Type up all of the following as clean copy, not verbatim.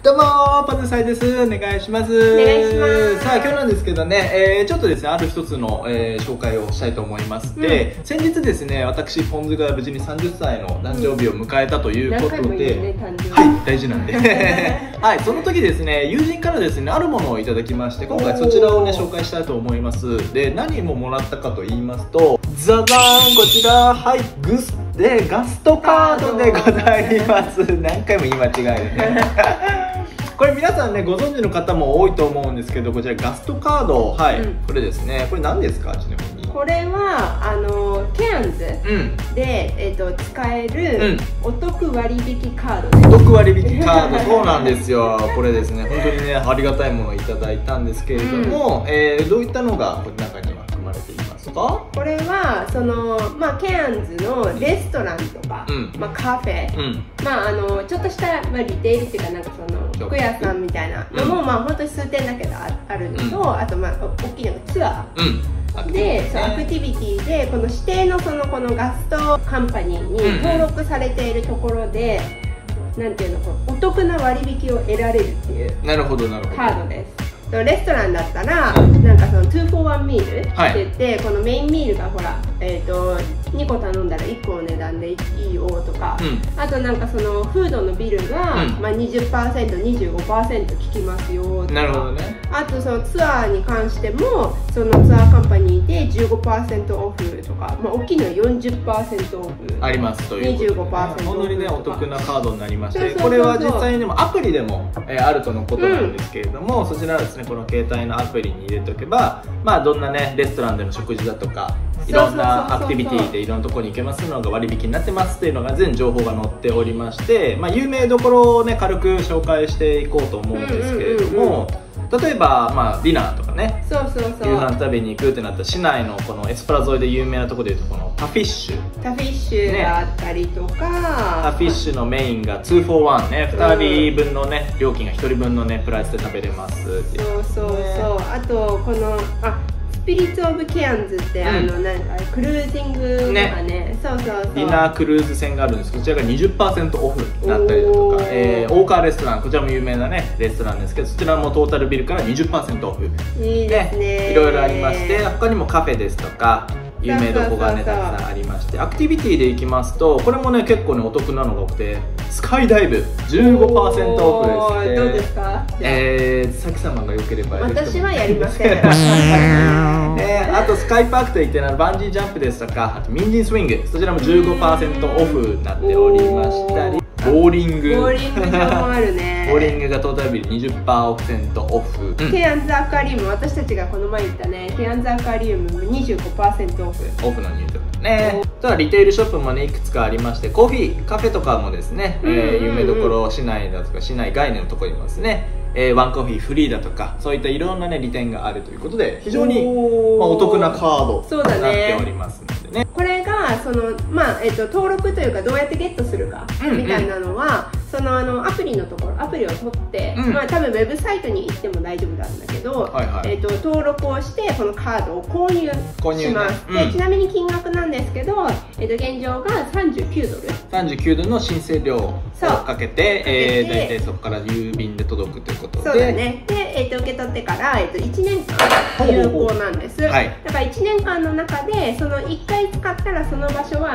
どうもー、パズサイです。お願いします。 お願いします。 さあ、今日なんですけどね、ちょっとですね、ある一つの、紹介をしたいと思いまして、先日ですね、私、ポンズが無事に30歳の誕生日を迎えたということで、はい、大事なんで。はい、その時ですね、友人からですね、あるものをいただきまして、今回そちらをね、紹介したいと思います。で、何ももらったかと言いますと、ザザーン、こちら、はい、ガストカードでございます。何回も言い間違えるね。これ皆さんねご存知の方も多いと思うんですけど、こちらガストカード、はい、これですね。これ何ですか、ちなみに。 これはケアンズで、使えるお得割引カードです。 お得割引カード、そうなんですよ。これですね、本当にねありがたいものをいただいたんですけれども、どういったのがこの中には含まれていますか？ これはケアンズのレストランとか、カフェ、ちょっとした、リテールっていうか、なんか服屋さんみたいなのも、本当に数店だけどあるのと、あと大きいのがツアー、でアクティビティでこの指定のこのガストカンパニーに登録されているところで、なんていうの、お得な割引を得られるっていうカードです。レストランだったらなんか2 for 1ミールって言って、このメインミールがほら、2個頼んだら1個の値段でいいよとか、あとなんかフードのビルが、20%、25% 効きますよとか、 なるほどね。 あとツアーに関してもツアーカンパニーで 15% オフとか、大きいのは 40% オフありますということで、 25% 本当にねお得なカードになりまして、これは実際にでもアプリでも、あるとのことなんですけれども、そちらはですねこの携帯のアプリに入れておけば、どんなねレストランでの食事だとかいろんなアクティビティでいろんなところに行けますのが割引になってますっていうのが全情報が載っておりまして、有名どころをね軽く紹介していこうと思うんですけれども、例えば、ディナーとかね、夕飯食べに行くってなったら市内のこのエスプラ沿いで有名なところでいうとこのタフィッシュがあったりとか、 タフィッシュのメインが2 for 1ね、2人分のね料金が1人分のねプライスで食べれますっていう。 あとこのスピリッツ・オブ・ケアンズって、なんかクルージングとかね、ディナークルーズ船があるんですけど、こちらが 20% オフになったりだとか、大川レストラン、こちらも有名なねレストランですけど、そちらもトータルビルから 20% オフ、 いいですね。 いろいろありまして、他にもカフェですとか有名どこがねたくさんありまして、アクティビティでいきますと、これもね結構ねお得なのが多くて、スカイダイブ 15% オフですね。 どうですか？ さき様が良ければやると思う。 私はやりません。 あとスカイパークといってバンジージャンプですとか、あとミンジンスイング、そちらも 15% オフになっておりましたり、ボーリングもあるね。 ボーリングがトータルビル 20% オフ、 ケアンズアクアリウム、私たちがこの前言ったねケアンズアクアリウムも 25% オフの入場ね。ただリテールショップもねいくつかありまして、コーヒーカフェとかもですね、有名どころ市内だとか市内外のところにいますね、ワンコーヒーフリーだとか、そういったいろんなね利点があるということで、非常にお得なカードになっておりますのでね。 これが登録というかどうやってゲットするかみたいなのは、アプリのところ、アプリを取って、多分ウェブサイトに行っても大丈夫なんだけど、登録をしてこのカードを購入します。でちなみに金額なんですけど、現状が39ドルの申請料をかけて、大体そこから郵便で届くということで、 そうだね。で、受け取ってから1年間有効なんです。だから1年間の中で1回使ったらその場所は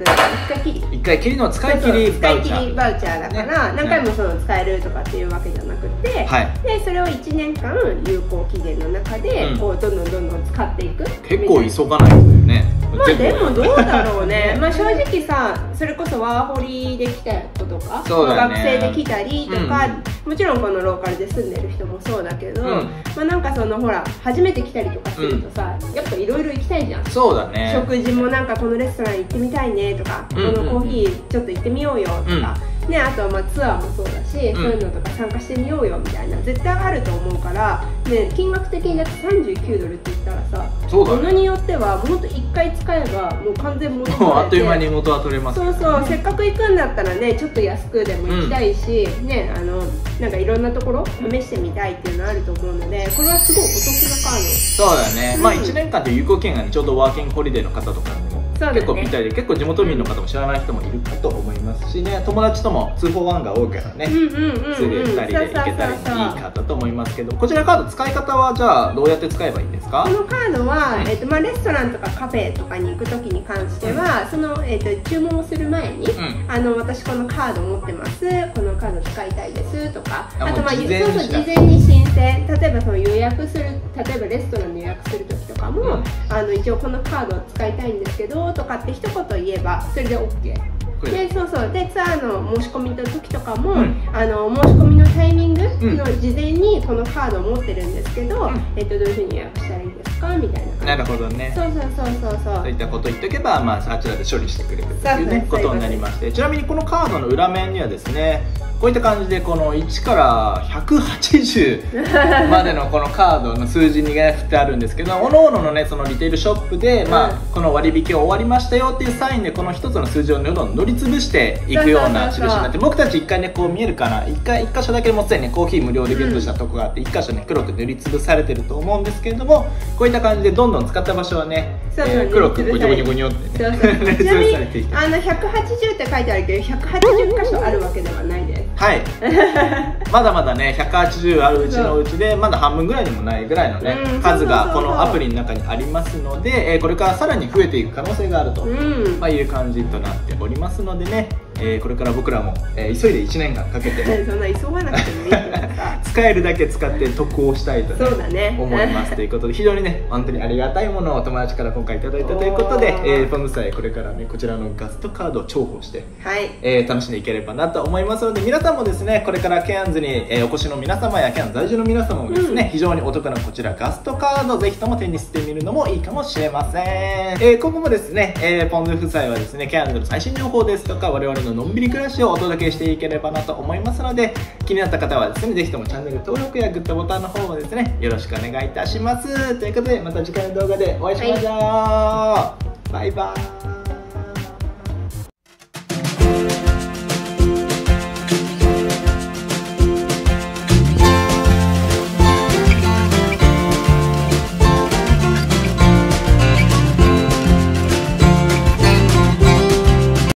1回きりの使い切りバウチャーだから、何回も使えるとかっていうわけじゃなくて、でそれを1年間有効期限の中でこうどんどん使っていく。 結構急がないですよね。 でもどうだろうね。正直さ、それこそワーホリで来た子とか、学生で来たりとか、もちろんこのローカルで住んでる人もそうだけど、なんかほら初めて来たりとかするとさ、やっぱいろいろ行きたいじゃん。 そうだね。 食事もなんかこのレストラン行ってみたいねとか、このコーヒーちょっと行ってみようよとか、ね、あとはツアーもそうだし、そういうのとか参加してみようよみたいな絶対あると思うから、ね、金額的にだって39ドルって言ったらさ、物によってはもうほんと1回使えばもう完全元取れて、 あっという間に元は取れます。 せっかく行くんだったらね、ちょっと安くでも行きたいし、ね、なんかいろんなところ試してみたいっていうのあると思うので、これはすごいお得なカード。 そうだね、1年間で有効期限がちょうどワーキングホリデーの方とかにも結構ぴったりで、結構地元民の方も知らない人もいるかと思いますしね、友達とも241が多いからね、2人で行けたりいいかと思いますけど、こちらカード使い方はじゃあどうやって使えばいいんですか？ このカードは、レストランとかカフェとかに行く時に関しては、その、注文をする前に、私このカード持ってます、このカード使いたいですとか、あと事前に申請、例えばその予約する、例えばレストランで予約する時とかも、一応このカードを使いたいんですけどとかって一言言えばそれで OK。でそうそうでツアーの申し込みの時とかも、申し込みのタイミングの事前にこのカードを持ってるんですけど、どういうふうに予約したらいいですかみたいな。 なるほどね。 そういったことを言っておけば、あちらで処理してくれるというねことになりまして、ちなみにこのカードの裏面にはですね、こういった感じでこの1から180までのこのカードの数字に振ってあるんですけど、おのおののねそのリテールショップで、この割引を終わりましたよっていうサインでこの一つの数字をどんどん乗り潰していくような印になって、僕たち一回ねこう見えるかな、一箇所だけもうすでにねコーヒー無料でゲットしたとこがあって、一箇所ね黒く塗りつぶされてると思うんですけれども、こういった感じでどんどん使った場所はね黒くゴニョゴニョゴニョってね塗りつぶされていく。 180って書いてあるけど180箇所あるわけではないです。 はい、まだまだね180あるうちのうちでまだ半分ぐらいにもないぐらいのね数がこのアプリの中にありますので、これからさらに増えていく可能性があるという感じとなっておりますのでね、これから僕らも急いで1年間かけてそんな急がなくてもいいからさ使えるだけ使って得をしたいと、思いますということで、非常にね本当にありがたいものをお友達から今回いただいたということで、ポムサイこれからねこちらのガストカードを重宝して、楽しんでいければなと思いますので、皆さんもですねこれからケアンズに、お越しの皆様やケアンズ在住の皆様もですね、非常にお得なこちらガストカードぜひとも手にしてみるのもいいかもしれません。今後もですね、ポンズ夫妻はですねケアンズの最新情報ですとか我々ののんびり暮らしをお届けしていければなと思いますので、気になった方はですねぜひともチャンネル登録やグッドボタンの方もですねよろしくお願いいたします。ということでまた次回の動画でお会いしましょう。バイバーイ。